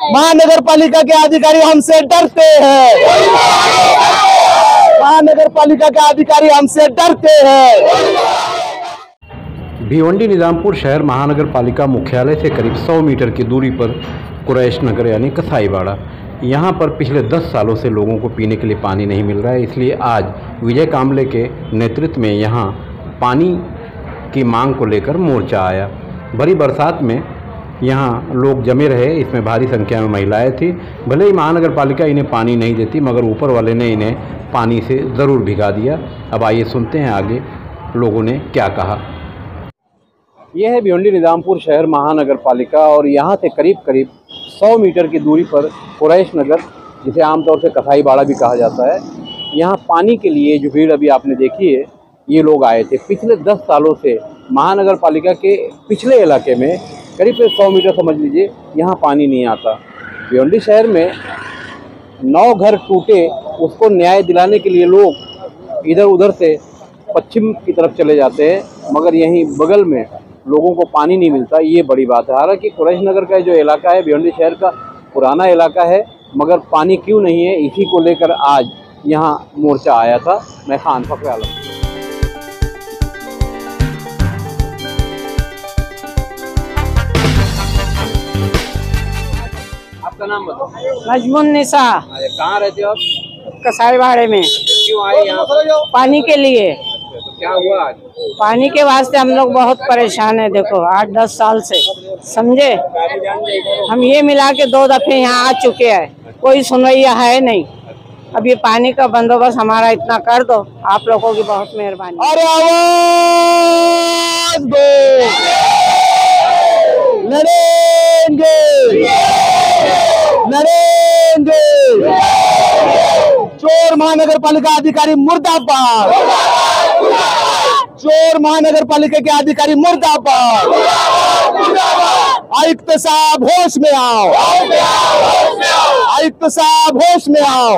महानगर पालिका के अधिकारी हमसे डरते हैं। महानगर पालिका के अधिकारी हमसे डरते हैं। भिवंडी निजामपुर शहर महानगर पालिका मुख्यालय से करीब 100 मीटर की दूरी पर कुरैश नगर यानी कसाईबाड़ा, यहाँ पर पिछले 10 सालों से लोगों को पीने के लिए पानी नहीं मिल रहा है। इसलिए आज विजय कामले के नेतृत्व में यहाँ पानी की मांग को लेकर मोर्चा आया। भरी बरसात में यहाँ लोग जमे रहे, इसमें भारी संख्या में महिलाएं थी। भले ही महानगर पालिका इन्हें पानी नहीं देती, मगर ऊपर वाले ने इन्हें पानी से ज़रूर भिगा दिया। अब आइए सुनते हैं आगे लोगों ने क्या कहा। यह है भिवंडी निजामपुर शहर महानगर पालिका और यहाँ से करीब 100 मीटर की दूरी पर कुरैश नगर, जिसे आमतौर से कसाईबाड़ा भी कहा जाता है, यहाँ पानी के लिए जो भीड़ अभी आपने देखी है, ये लोग आए थे। पिछले 10 सालों से महानगर पालिका के पिछले इलाके में करीब 100 मीटर समझ लीजिए, यहाँ पानी नहीं आता। भिवंडी शहर में 9 घर टूटे, उसको न्याय दिलाने के लिए लोग इधर उधर से पश्चिम की तरफ चले जाते हैं, मगर यहीं बगल में लोगों को पानी नहीं मिलता। ये बड़ी बात है। हालांकि कुरैश नगर का जो इलाका है भिवंडी शहर का पुराना इलाका है, मगर पानी क्यों नहीं है, इसी को लेकर आज यहाँ मोर्चा आया था। मैं खान फखर आलम। आपका नाम बताओ। नजमुन्निसा। कहाँ रहते हो आप? कसाईबाड़े में। क्यों आए यहाँ? पानी के लिए। तो क्या हुआ आज? पानी के वास्ते हम लोग बहुत परेशान है। देखो 8-10 साल से, समझे, हम ये मिला के 2 दफे यहाँ आ चुके हैं, कोई सुनवाई है नहीं। अब ये पानी का बंदोबस्त हमारा इतना कर दो, आप लोगों की बहुत मेहरबानी। अरे आवाज दो, लड़ेंगे लड़ेंगे। चोर महानगर पालिका अधिकारी मुर्दाबाद, चोर महानगर पालिका के अधिकारी मुर्दाबाद। आयुक्त साहब होश में आओ, आयुक्त साहब होश में आओ,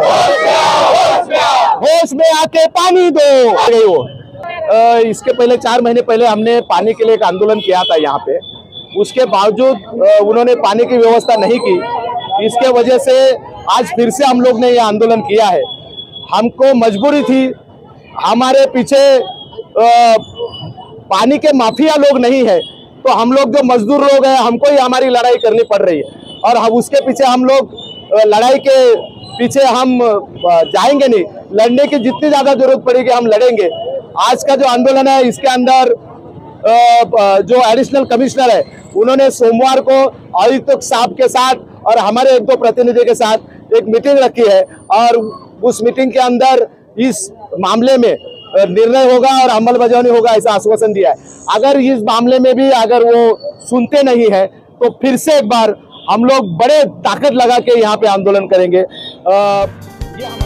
होश में आके पानी दो। इसके पहले 4 महीने पहले हमने पानी के लिए एक आंदोलन किया था यहाँ पे, उसके बावजूद उन्होंने पानी की व्यवस्था नहीं की। इसके वजह से आज फिर से हम लोग ने ये आंदोलन किया है। हमको मजबूरी थी, हमारे पीछे पानी के माफिया लोग नहीं है, तो हम लोग जो मजदूर लोग हैं, हमको ही हमारी लड़ाई करनी पड़ रही है। और हम उसके पीछे हम लोग लड़ाई के पीछे हम जाएंगे नहीं। लड़ने की जितनी ज्यादा जरूरत पड़ेगी हम लड़ेंगे। आज का जो आंदोलन है, इसके अंदर जो एडिशनल कमिश्नर है, उन्होंने सोमवार को आयुक्त साहब के साथ और हमारे 1-2 प्रतिनिधि के साथ एक मीटिंग रखी है, और उस मीटिंग के अंदर इस मामले में निर्णय होगा और अमल बजावनी होगा, ऐसा आश्वासन दिया है। अगर इस मामले में भी अगर वो सुनते नहीं है, तो फिर से एक बार हम लोग बड़े ताकत लगा के यहाँ पे आंदोलन करेंगे।